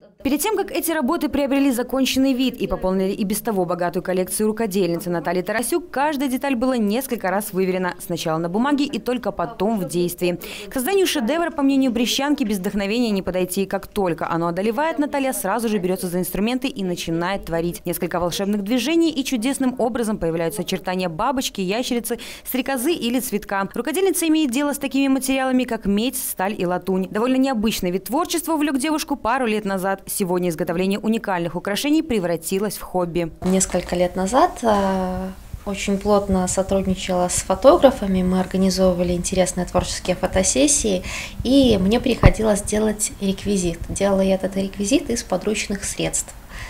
Перед тем, как эти работы приобрели законченный вид и пополнили и без того богатую коллекцию рукодельницы Натальи Тарасюк, каждая деталь была несколько раз выверена. Сначала на бумаге и только потом в действии. К созданию шедевра, по мнению брестчанки, без вдохновения не подойти. Как только оно одолевает, Наталья сразу же берется за инструменты и начинает творить. Несколько волшебных движений, и чудесным образом появляются очертания бабочки, ящерицы, стрекозы или цветка. Рукодельница имеет дело с такими материалами, как медь, сталь и латунь. Довольно необычный вид творчества увлек девушку пару лет назад. Сегодня изготовление уникальных украшений превратилось в хобби. Несколько лет назад очень плотно сотрудничала с фотографами, мы организовывали интересные творческие фотосессии, и мне приходилось делать реквизит. Делала я этот реквизит из подручных средств.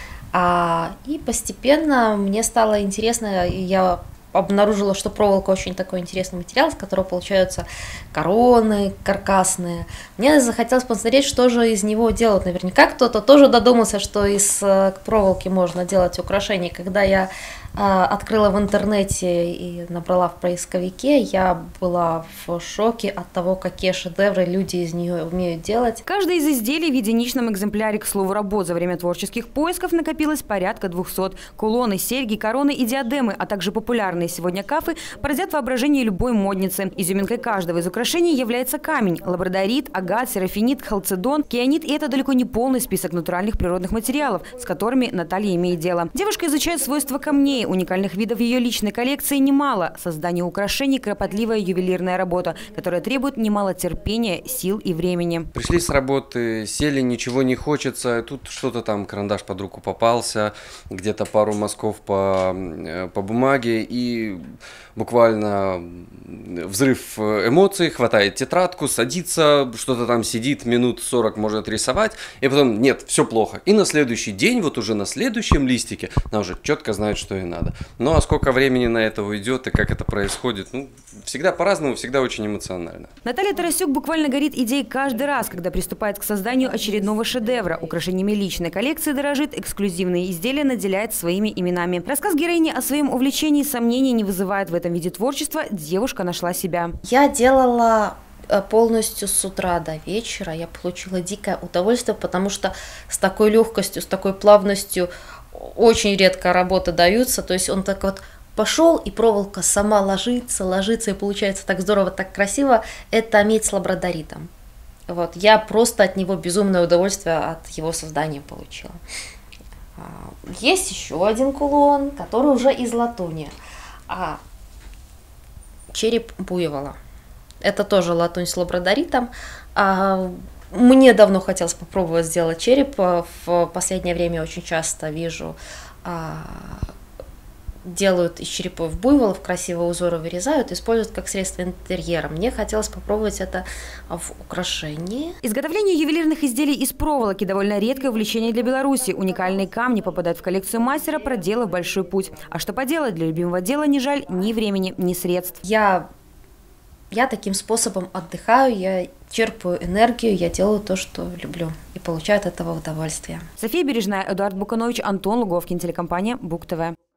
И постепенно мне стало интересно, я обнаружила, что проволока очень такой интересный материал, из которого получаются короны каркасные. Мне захотелось посмотреть, что же из него делают. Наверняка кто-то тоже додумался, что из проволоки можно делать украшения. Когда я открыла в интернете и набрала в поисковике, я была в шоке от того, какие шедевры люди из нее умеют делать. Каждое из изделий в единичном экземпляре, к слову, работ за время творческих поисков накопилось порядка 200. Кулоны, серьги, короны и диадемы, а также популярные сегодня кафы поразят воображение любой модницы. Изюминкой каждого из украшений является камень – лабрадорит, агат, серафинит, халцедон, кианит. И это далеко не полный список натуральных природных материалов, с которыми Наталья имеет дело. Девушка изучает свойства камней. Уникальных видов ее личной коллекции немало. Создание украшений – кропотливая ювелирная работа, которая требует немало терпения, сил и времени. Пришли с работы, сели, ничего не хочется. Тут что-то там, карандаш под руку попался, где-то пару мазков по бумаге, и буквально взрыв эмоций, хватает тетрадку, садится, что-то там сидит, минут 40 может рисовать, и потом нет, все плохо. И на следующий день, вот уже на следующем листике, она уже четко знает, что ей надо. Ну а сколько времени на это уйдет и как это происходит, ну, всегда по-разному, всегда очень эмоционально. Наталья Тарасюк буквально горит идеей каждый раз, когда приступает к созданию очередного шедевра. Украшениями личной коллекции дорожит, эксклюзивные изделия наделяет своими именами. Рассказ героини о своем увлечении сомнений не вызывает. В этом виде творчества девушка нашла себя. Я делала полностью с утра до вечера. Я получила дикое удовольствие, потому что с такой легкостью, с такой плавностью очень редко работы даются. То есть он так вот пошел, и проволока сама ложится, ложится, и получается так здорово, так красиво. Это медь с лабрадоритом. Вот. Я просто от него безумное удовольствие от его создания получила. Есть еще один кулон, который уже из латуни. Череп буйвола. Это тоже латунь с лабрадоритом. Мне давно хотелось попробовать сделать череп. В последнее время очень часто вижу, делают из черепов буйволов, красивые узоры вырезают, используют как средство интерьера. Мне хотелось попробовать это в украшении. Изготовление ювелирных изделий из проволоки – довольно редкое увлечение для Беларуси. Уникальные камни попадают в коллекцию мастера, проделав большой путь. А что поделать, для любимого дела не жаль ни времени, ни средств. Я таким способом отдыхаю, я черпаю энергию, я делаю то, что люблю, и получаю от этого удовольствие. София Бережная, Эдуард Буканович, Антон Луговкин, телекомпания Бук ТВ.